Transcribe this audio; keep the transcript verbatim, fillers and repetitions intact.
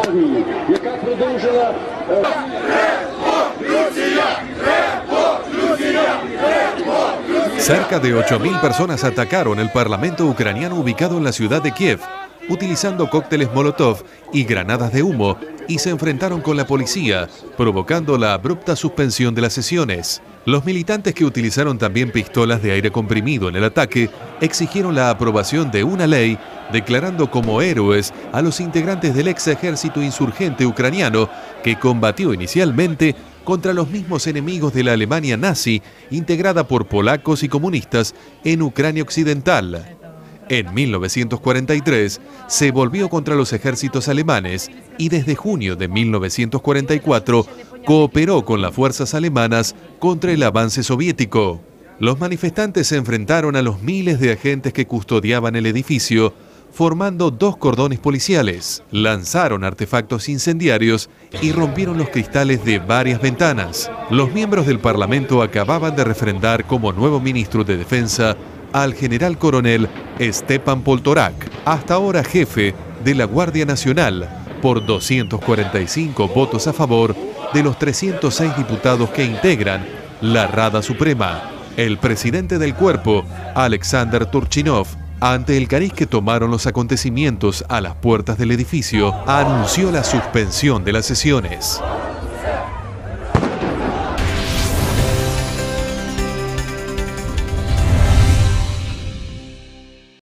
Югославії, яка продовжила... Cerca de ocho mil personas atacaron el parlamento ucraniano ubicado en la ciudad de Kiev, utilizando cócteles Molotov y granadas de humo, y se enfrentaron con la policía, provocando la abrupta suspensión de las sesiones. Los militantes, que utilizaron también pistolas de aire comprimido en el ataque, exigieron la aprobación de una ley declarando como héroes a los integrantes del ex ejército insurgente ucraniano que combatió inicialmente contra los mismos enemigos de la Alemania nazi, integrada por polacos y comunistas en Ucrania Occidental. En mil novecientos cuarenta y tres se volvió contra los ejércitos alemanes y desde junio de mil novecientos cuarenta y cuatro cooperó con las fuerzas alemanas contra el avance soviético. Los manifestantes se enfrentaron a los miles de agentes que custodiaban el edificio, formando dos cordones policiales, lanzaron artefactos incendiarios y rompieron los cristales de varias ventanas. Los miembros del Parlamento acababan de refrendar como nuevo ministro de Defensa al general coronel Stepan Poltorak, hasta ahora jefe de la Guardia Nacional, por doscientos cuarenta y cinco votos a favor de los trescientos seis diputados que integran la Rada Suprema. El presidente del cuerpo, Alexander Turchinov, ante el cariz que tomaron los acontecimientos a las puertas del edificio, anunció la suspensión de las sesiones.